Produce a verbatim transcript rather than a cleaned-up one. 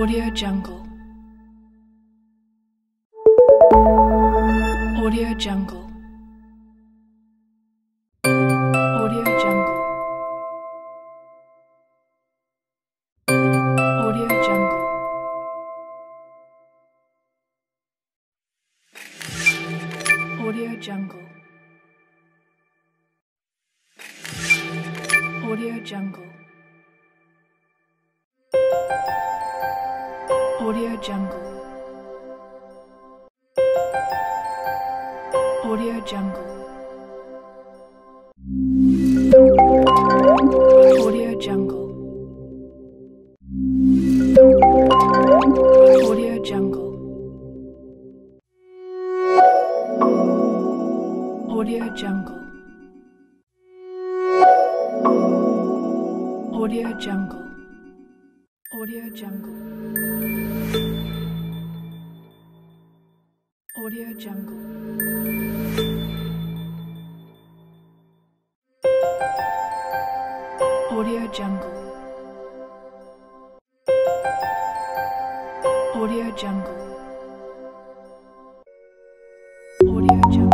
Audio Jungle. Audio Jungle. Audio Jungle. Audio Jungle. Audio Jungle. Audio Jungle. Audio Jungle. Audio Jungle. Audio Jungle. Audio Jungle. Audio Jungle. Audio Jungle. Audio Jungle. Audio Jungle. Audio Jungle. Audio Jungle. Audio Jungle.